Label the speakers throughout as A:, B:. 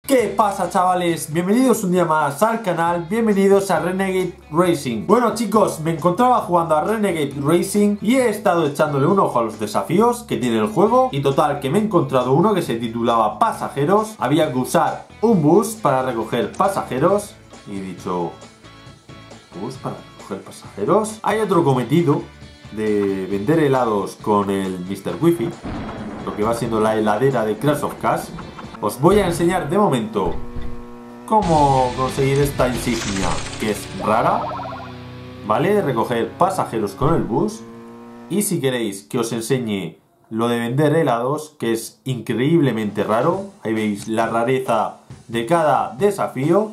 A: ¿Qué pasa, chavales? Bienvenidos un día más al canal, bienvenidos a Renegade Racing. Bueno, chicos, me encontraba jugando a Renegade Racing y he estado echándole un ojo a los desafíos que tiene el juego. Y total, que me he encontrado uno que se titulaba Pasajeros. Había que usar un bus para recoger pasajeros. Y he dicho, ¿bus para recoger pasajeros? Hay otro cometido de vender helados con el Mr. Wifi, lo que va siendo la heladera de Crash of Cash. Os voy a enseñar de momento cómo conseguir esta insignia, que es rara, ¿vale? Recoger pasajeros con el bus. Y si queréis que os enseñe lo de vender helados, que es increíblemente raro, ahí veis la rareza de cada desafío.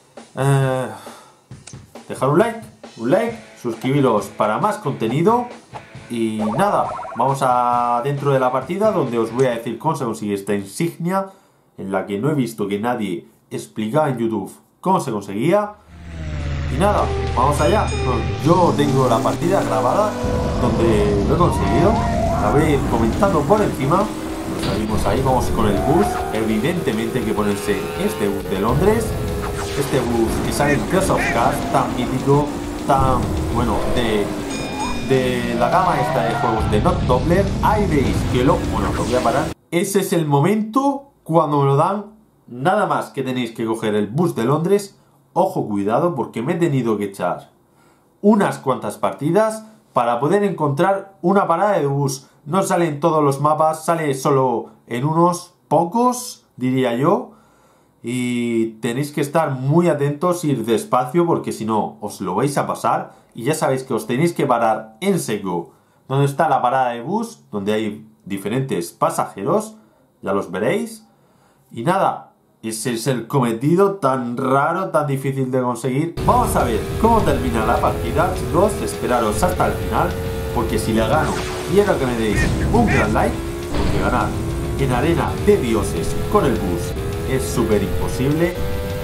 A: Dejar un like, suscribiros para más contenido. Y nada, vamos a dentro de la partida, donde os voy a decir cómo se consigue esta insignia, en la que no he visto que nadie explicaba en YouTube cómo se conseguía. Y nada, vamos allá. Yo tengo la partida grabada donde lo he conseguido. La voy a ir comentando por encima. Nos salimos ahí, vamos con el bus. Evidentemente hay que ponerse este bus de Londres. Este bus que sale en Crash of Cash, tan mítico, tan bueno, de la gama esta de juegos de Not Doppler. Ahí veis que lo voy a parar. Ese es el momento cuando me lo dan. Nada más que tenéis que coger el bus de Londres. Ojo, cuidado, porque me he tenido que echar unas cuantas partidas para poder encontrar una parada de bus. No sale en todos los mapas, sale solo en unos pocos, diría yo. Y tenéis que estar muy atentos, ir despacio, porque si no os lo vais a pasar. Y ya sabéis que os tenéis que parar en seco donde está la parada de bus, donde hay diferentes pasajeros, ya los veréis. Y nada, ese es el cometido tan raro, tan difícil de conseguir. Vamos a ver cómo termina la partida, chicos. Esperaros hasta el final, porque si le gano, quiero que me deis un gran like, porque ganar en arena de dioses con el bus es súper imposible.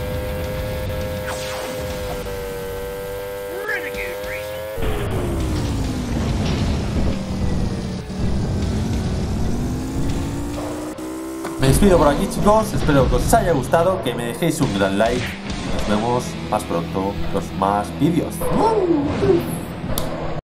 A: Me despido por aquí, chicos, espero que os haya gustado, que me dejéis un gran like y nos vemos más pronto en los más vídeos.